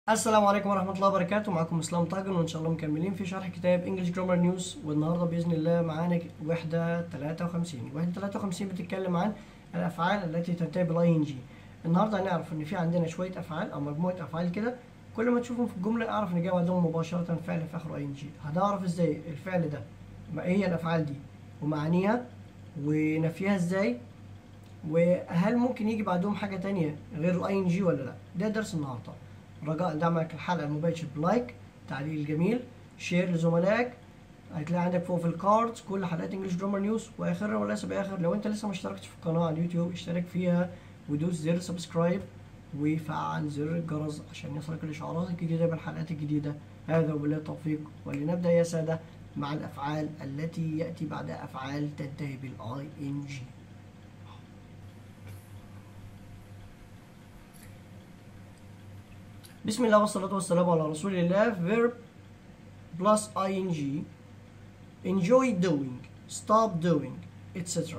السلام عليكم ورحمة الله وبركاته. معكم اسلام طاجن، وان شاء الله مكملين في شرح كتاب انجلش جرامر نيوز. والنهارده باذن الله معانا وحدة 53. وحدة 53 بتتكلم عن الافعال التي تنتهي بالاي ان جي. النهارده هنعرف ان في عندنا شوية افعال او مجموعة افعال كده، كل ما تشوفهم في الجملة اعرف نجاوب عليهم مباشرة فعل في اخره اي ان جي. هنعرف ازاي الفعل ده، ما هي الافعال دي ومعانيها ونفيها ازاي، وهل ممكن يجي بعدهم حاجة تانية غير الاي ان جي ولا لا. ده درس النهارده. رجاء دعمك الحلقة المباشر بلايك، تعليق جميل، شير لزملائك. هتلاقي عندك فوق في الكاردز كل حلقات انجلش جرامر نيوز. واخرا وليس باخر، لو انت لسه ما اشتركتش في القناة على اليوتيوب اشترك فيها ودوس زر سبسكرايب وفعل زر الجرس عشان يصلك الاشعارات الجديدة بالحلقات الجديدة. هذا وبالله التوفيق. ولنبدأ يا سادة مع الافعال التي يأتي بعدها افعال تنتهي بالاي ان جي. بسم الله والصلاة والسلام على رسول الله. verb plus ing. enjoy doing, stop doing, etc.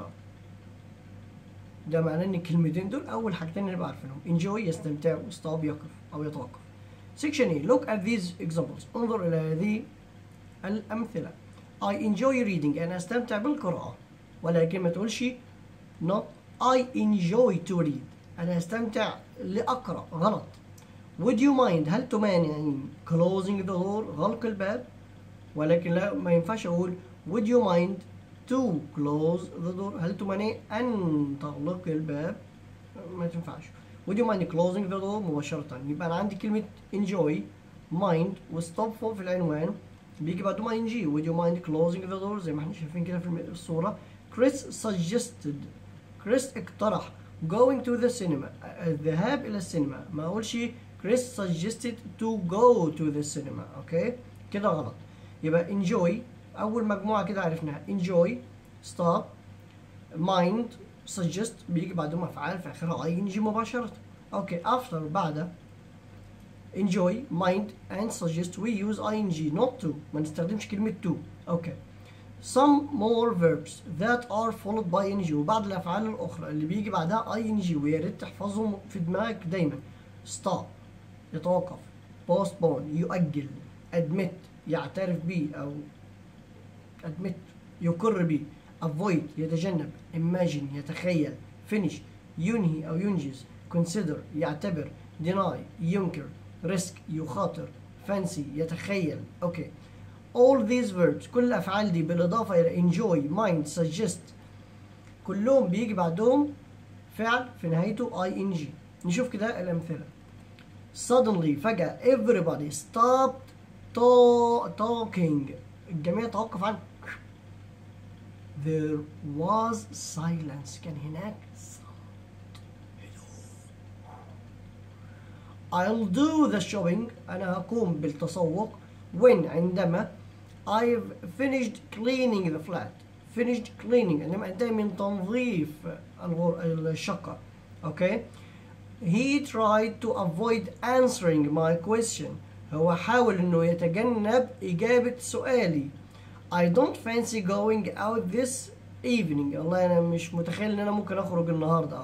ده معناه ان الكلمتين دول اول حاجتين نبقى عارفينهم. enjoy يستمتع، stop يقف او يتوقف. section A. look at these examples. انظر الى هذه الامثلة. I enjoy reading. انا استمتع بالقراءة، ولكن ما تقولش not I enjoy to read. انا استمتع لاقرأ. غلط. would you mind. هل تمانعين closing the door. غلق الباب. ولكن لا، ما ينفعش اقول would you mind to close the door. هل تمانع ان تغلق الباب. ما تنفعش. would you mind closing the door مباشرة. يبقى انا عندي كلمة enjoy mind وستوب فوق في العنوان بيجي بعدهم ing. would you mind closing the door زي ما احنا شايفين كده في الصورة. Chris suggested. كريس اقترح going to the cinema. الذهاب الى السينما. ما اقولش Chris suggested to go to the cinema. اوكي كده غلط. يبقى enjoy اول مجموعه كده عرفناها. enjoy stop mind suggest بيجي بعدهم افعال في اخرها ing مباشره. اوكي after بعد enjoy mind and suggest we use ing not to. ما نستخدمش كلمه to. اوكي some more verbs that are followed by ing. وبعض الافعال الاخرى اللي بيجي بعدها ing ويا ريت تحفظهم في دماغك دايما. stop يتوقف، postpone يؤجل، admit يعترف به أو admit يقر به، avoid يتجنب، imagine يتخيل، finish ينهي أو ينجز، consider يعتبر، deny ينكر، risk يخاطر، fancy يتخيل. أوكي all these verbs كل الأفعال دي بالإضافة إلى enjoy mind suggest كلهم بيجي بعدهم فعل في نهايته ing. نشوف كده الأمثلة. suddenly فجأة everybody stopped talking. الجميع توقف عن. there was silence. كان هناك صمت. I'll do the shopping. أنا هقوم بالتسوق when عندما I've finished cleaning the flat. finished cleaning عندما انتهي من تنظيف الشقة. okay He tried to avoid answering my question. هو حاول انه يتجنب اجابة سؤالي. I don't fancy going out this evening. والله انا مش متخيل ان انا ممكن اخرج النهاردة.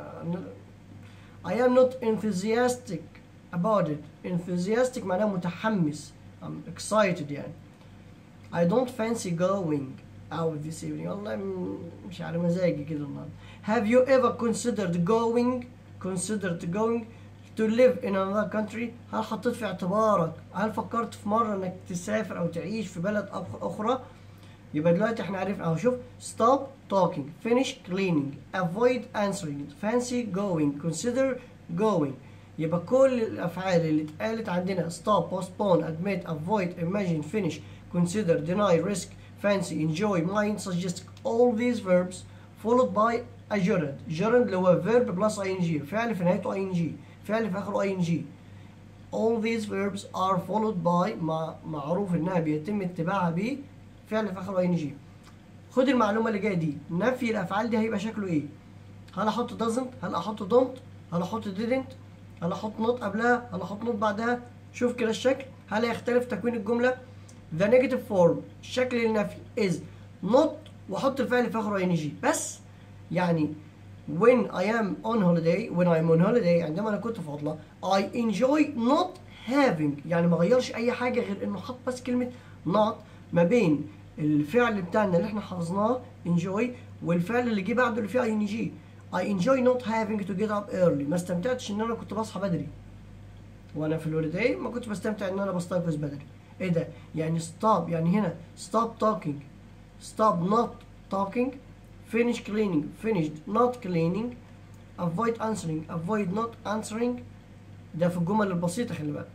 I am not enthusiastic about it. Enthusiastic معناه متحمس. I'm excited يعني. I don't fancy going out this evening. والله مش على مزاجي كده النهاردة. Have you ever considered going to live in another country. هل حطيت في اعتبارك، هل فكرت في مرة انك تسافر او تعيش في بلد اخرى. يبقى دلوقتي احنا عرفنا اهو. شوف stop talking, finish cleaning, avoid answering, fancy going, consider going. يبقى كل الافعال اللي اتقالت عندنا stop, postpone, admit, avoid, imagine, finish, consider, deny, risk, fancy, enjoy, mind, suggest, all these verbs followed by a gerund. gerund اللي هو verb plus ing. فعل في نهايته ing، فعل في آخره ing. all these verbs are followed by معروف إنها بيتم اتباعها ب فعل في آخره ing. خد المعلومة اللي جاية دي. نفي الأفعال دي هيبقى شكله إيه؟ هل أحط doesn't؟ هل أحط don't؟ هل أحط didn't؟ هل أحط not قبلها؟ هل أحط not بعدها؟ شوف كده الشكل. هل هيختلف تكوين الجملة؟ the negative form شكل النفي is not وأحط الفعل في آخره ing بس. يعني when I am on holiday عندما أنا كنت في عطلة I enjoy not having يعني ما غيرش اي حاجه غير انه حط بس كلمه not ما بين الفعل بتاعنا اللي احنا حفظناه enjoy والفعل اللي جه بعده اللي فيه ing. I enjoy not having to get up early. ما استمتعتش ان انا كنت بصحى بدري وانا في الهوليداي، ما كنتش بستمتع ان انا بستيقظ بدري. ايه ده؟ يعني stop، يعني هنا stop talking، stop not talking، finish cleaning، finished not cleaning، avoid answering، avoid not answering. ده في الجمل البسيطة خلي بالك.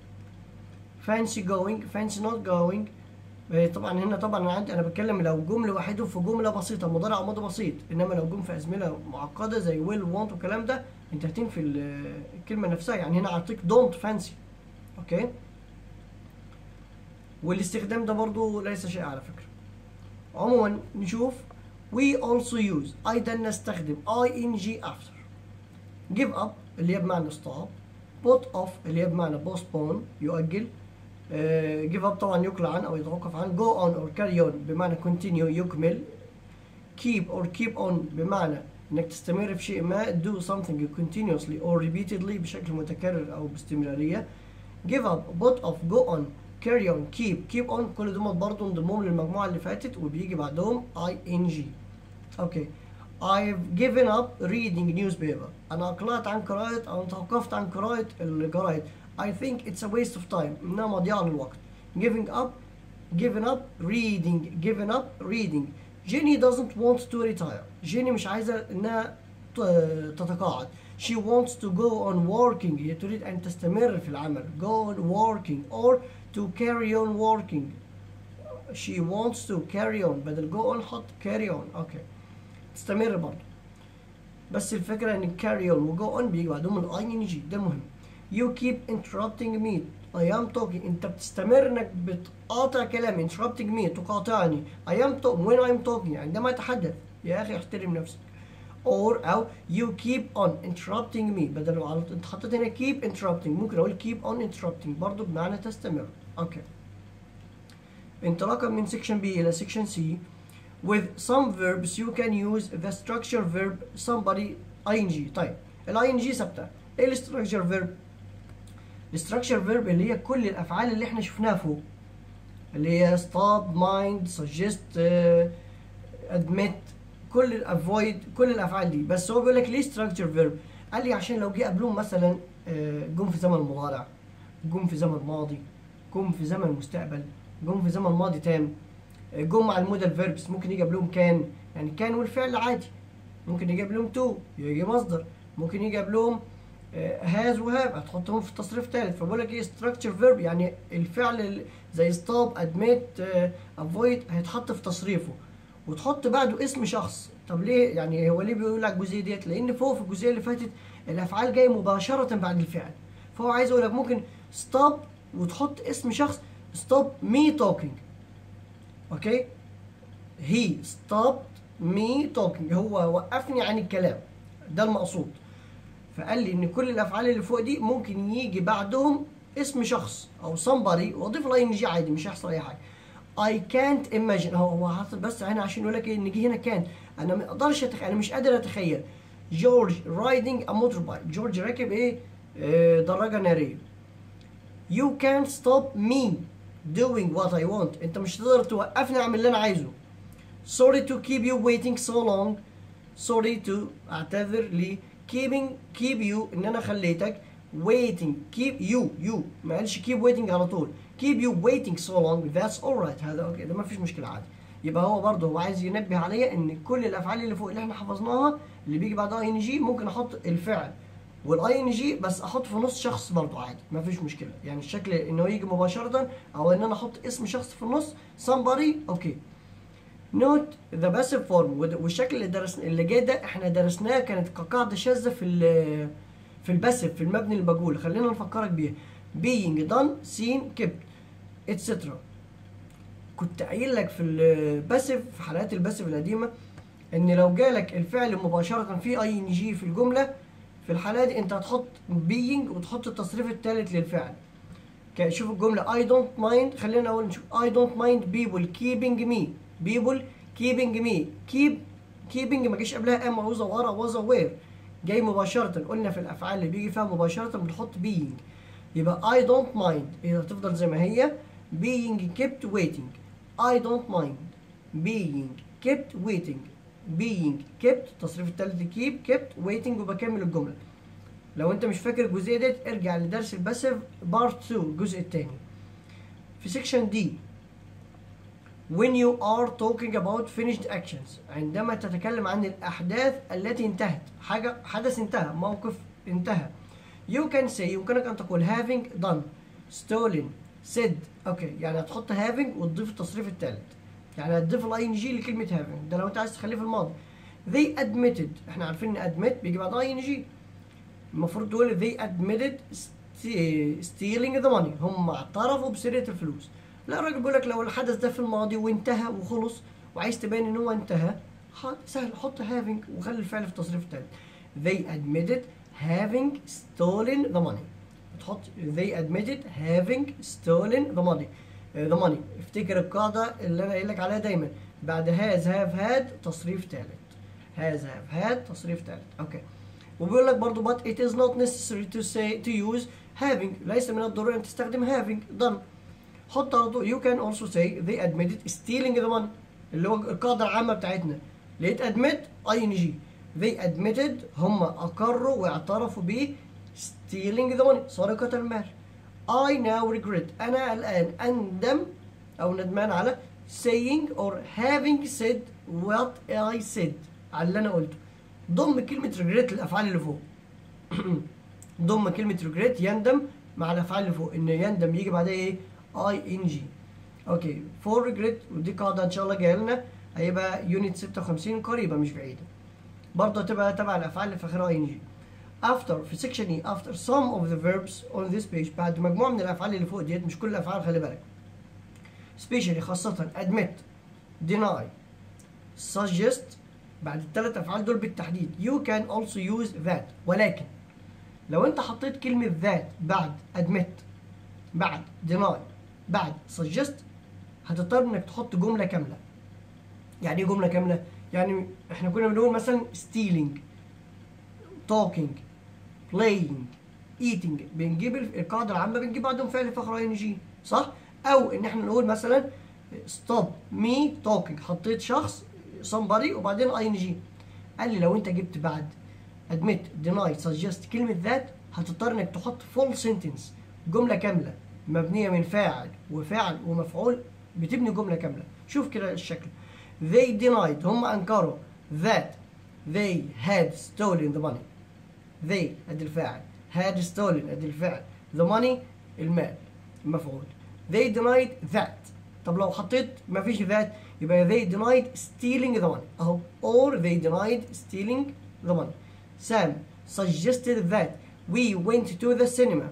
fancy going، fancy not going. طبعا هنا طبعا انا بتكلم لو جمله واحده في جمله بسيطه مضارع او ماضي بسيط، انما لو جم في ازمنه معقده زي will want والكلام ده انت هتنفي الكلمه نفسها. يعني هنا اعطيك don't fancy. اوكي، والاستخدام ده برضو ليس شيء على فكره. عموما نشوف we also use ايضا نستخدم ing after give up اللي هي بمعنى stop، put off اللي هي بمعنى postpone يؤجل، give up طبعا يقلع عن او يتوقف عن، go on or carry on بمعنى continue يكمل، keep or keep on بمعنى انك تستمر في شيء ما، do something continuously or repeatedly بشكل متكرر او باستمرارية، give up put off go on carry on keep on كل دول برضه انضمهم للمجموعة اللي فاتت وبيجي بعدهم ing. اوكي، I've given up reading newspaper. أنا أقلعت عن قراءة أو توقفت عن قراءة الجرايد. I think it's a waste of time. إنها مضيعة للوقت. Given up reading. Jenny doesn't want to retire. Jenny مش عايزة إنها تتقاعد. She wants to go on working. هي تريد أن تستمر في العمل. Go on working or to carry on working. She wants to carry on. بدل go on حط carry on. أوكي. تستمر برضه، بس الفكرة ان carry on و go on بيجي بعدهم ال ing. ده المهم. You keep interrupting me. I am talking. انت بتستمر انك بتقاطع كلامي. interrupting me تقاطعني. I am talking when I'm talking عندما اتحدث. يا اخي احترم نفسك. or او you keep on interrupting me بدل على انت حطيت هنا keep interrupting ممكن اقول keep on interrupting برضه بمعنى تستمر. اوكي، انطلاقا من section B الى section C. With some verbs you can use the structure verb somebody ing. طيب ال ing ثابته. ايه ال structure verb؟ ال structure verb اللي هي كل الافعال اللي احنا شفناها فوق، اللي هي stop mind suggest admit كل avoid كل الافعال دي. بس هو بيقول لك ليه structure verb؟ قال لي عشان لو جه قبلهم مثلا جم في زمن مضارع، جم في زمن ماضي، جم في زمن مستقبل، جم في زمن ماضي تام، جم مع المودال فيربس ممكن يجي قبلهم كان، يعني كان والفعل عادي، ممكن يجي قبلهم تو يجي مصدر، ممكن يجي قبلهم هاز وهاف هتحطهم في تصريف ثالث. فبقول لك ايه ستراكشر فيرب؟ يعني الفعل زي ستوب ادميت افويد هيتحط في تصريفه وتحط بعده اسم شخص. طب ليه؟ يعني هو ليه بيقول لك الجزئيه ديت؟ لان فوق في الجزئيه اللي فاتت الافعال جايه مباشره بعد الفعل، فهو عايز يقول لك ممكن ستوب وتحط اسم شخص. ستوب مي توكينج. اوكي، he stopped me talking هو وقفني عن الكلام، ده المقصود. فقال لي ان كل الافعال اللي فوق دي ممكن يجي بعدهم اسم شخص او somebody واضيف له ing عادي مش هيحصل اي حاجه. I can't imagine هو حاطط بس هنا عشان يقول لك ايه ان جه هنا كان، انا ما اقدرش انا مش قادر اتخيل جورج riding a motorbike. جورج راكب ايه؟ دراجه ناريه. You can't stop me doing what I want. انت مش هتقدر توقفني اعمل اللي انا عايزه. Sorry to keep you waiting so long. Sorry to اعتذر لي keep you ان انا خليتك waiting keep you ما قالش keep waiting على طول. keep you waiting so long. That's alright. هذا اوكي، ده ما فيش مشكله عادي. يبقى هو برضه هو عايز ينبه عليا ان كل الافعال اللي فوق اللي احنا حفظناها اللي بيجي بعدها ing ممكن احط الفعل والاي ان جي بس احط في نص شخص برضه عادي ما فيش مشكله. يعني الشكل انه يجي مباشره او ان انا احط اسم شخص في النص somebody. اوكي، نوت ذا باسيف فورم. والشكل اللي جاي ده احنا درسناه كانت كقاعده شاذه في الباسيف في المبني المجهول. خلينا نفكرك بيها. being done seen kept etc. كنت قايل لك في الباسيف في حلقات الباسيف القديمه ان لو جالك الفعل مباشره في اي ان جي في الجمله في الحالة دي انت هتحط being وتحط التصريف الثالث للفعل. شوف الجملة I don't mind. خلينا اول نشوف I don't mind people keeping me. people keeping me. keeping ما جاش قبلها am was ورا was where، جاي مباشرة. قلنا في الافعال اللي بيجي فيها مباشرة بنحط being. يبقى I don't mind هي هتفضل زي ما هي being kept waiting. I don't mind being kept waiting. being kept التصريف الثالث keep kept waiting وبكمل الجملة. لو انت مش فاكر الجزئية ديت ارجع لدرس الباسيف بارت 2 الجزء الثاني. في سيكشن دي when you are talking about finished actions عندما تتكلم عن الأحداث التي انتهت، حدث انتهى، موقف انتهى. you can say يمكنك أن تقول having done stolen said. اوكي يعني هتحط having وتضيف التصريف الثالث، يعني هتضيف الاي ان جي لكلمة having ده لو انت عايز تخليه في الماضي. they admitted احنا عارفين ان admit بيجي بعد اي ان جي، المفروض تقول they admitted stealing the money هم اعترفوا بسرقة الفلوس. لا الراجل بيقول لك لو الحدث ده في الماضي وانتهى وخلص وعايز تبين ان هو انتهى سهل حط having وخلي الفعل في التصريف الثالث. they admitted having stolen the money. تحط they admitted having stolen the money. افتكر القاعدة اللي انا قايل لك عليها دايما بعد has have had تصريف ثالث. has have had تصريف ثالث. اوكي وبيقول لك برضو but it is not necessary to use having ليس من الضروري ان تستخدم having done. حط على طول you can also say they admitted stealing the money اللي هو القاعدة العامة بتاعتنا. لقيت admit ing they admitted هم أقروا واعترفوا ب stealing the money سرقة المال. I now regret أنا الآن أندم أو ندمان على saying or having said what I said على اللي أنا قلته. ضم كلمة regret للأفعال اللي فوق. ضم كلمة regret يندم مع الأفعال اللي فوق، إن يندم يجي بعدها إيه؟ ing. اوكي for regret ودي قاعدة ان شاء الله جايه لنا هيبقى يونت 56 قريبة مش بعيدة. برضه هتبقى تبع الافعال اللي في اخرها ing. after في section E after some of the verbs on this page بعد مجموعة من الافعال اللي فوق ديت مش كل الافعال خلي بالك. especially خاصة admit deny suggest بعد الثلاث افعال دول بالتحديد you can also use that. ولكن لو انت حطيت كلمة that بعد admit بعد deny بعد suggest هتضطر انك تحط جملة كاملة. يعني ايه جملة كاملة؟ يعني احنا كنا بنقول مثلا stealing talking playing eating بنجيب القاعدة العامة بنجيب بعدهم فعل فخر ing صح؟ او ان احنا نقول مثلا stop me talking حطيت شخص somebody وبعدين ing. قال لي لو انت جبت بعد admit deny suggest كلمة that هتضطر انك تحط full sentence جملة كاملة مبنية من فاعل وفعل ومفعول بتبني جملة كاملة. شوف كده الشكل they denied هم أنكروا that they had stolen the money. they أدي الفاعل had stolen أدي الفعل the money المال المفعول. they denied that. طب لو حطيت ما فيش that يبقى they denied stealing the money أهو or they denied stealing the money. Sam suggested that we went to the cinema.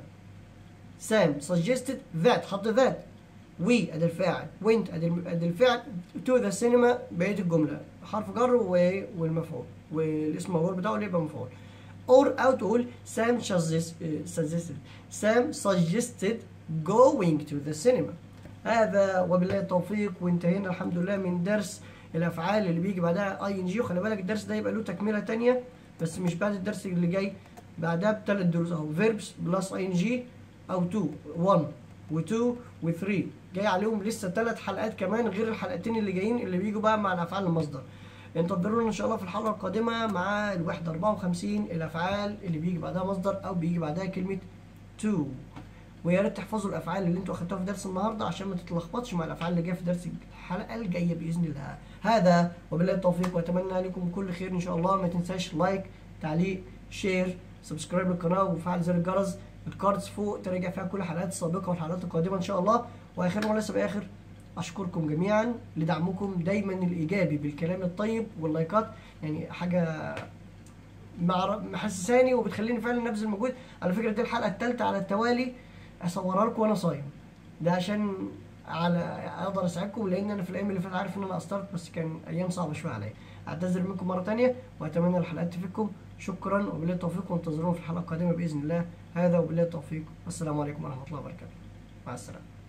Sam suggested that حط that we أدي الفاعل went أدي الفعل to the cinema بقية الجملة حرف جر والمفعول والاسم المفعول بتاعه اللي يبقى مفعول. or أو تقول Sam suggested Sam suggested going to the cinema. هذا وبالله التوفيق وانتهينا الحمد لله من درس الأفعال اللي بيجي بعدها ing. وخلي بالك الدرس ده يبقى له تكملة تانية بس مش بعد الدرس اللي جاي بعدها بثلاث دروس أهو verbs plus ing أو 2 1 و2 و3 جاي عليهم لسه 3 حلقات كمان غير الحلقتين اللي جايين اللي بيجوا بقى مع الأفعال المصدر. انتظرونا إن شاء الله في الحلقة القادمة مع الوحدة 54 الأفعال اللي بيجي بعدها مصدر أو بيجي بعدها كلمة to. ويا ريت تحفظوا الأفعال اللي انتوا أخدتوها في درس النهاردة عشان ما تتلخبطش مع الأفعال اللي جاية في درس الحلقة الجاية بإذن الله. هذا وبالله التوفيق وأتمنى لكم كل خير إن شاء الله. ما تنساش لايك تعليق شير سبسكرايب للقناة وفعل زر الجرس. الكاردز فوق تراجع فيها كل الحلقات السابقة والحلقات القادمة إن شاء الله. وآخر وليس بآخر أشكركم جميعا لدعمكم دايما الإيجابي بالكلام الطيب واللايكات، يعني حاجة محسساني وبتخليني فعلا نبذل مجهود. على فكرة دي الحلقة الثالثة على التوالي أصورها لكم وأنا صايم، ده عشان أقدر أساعدكم لأن أنا في الأيام اللي فاتت عارف إن أنا قصرت بس كان أيام صعبة شوية عليا. أعتذر منكم مرة تانية وأتمنى الحلقات تفيدكم. شكرا وبالله التوفيق وانتظرونا في الحلقة القادمة بإذن الله. هذا وبالله التوفيق والسلام عليكم ورحمة الله وبركاته. مع السلامة.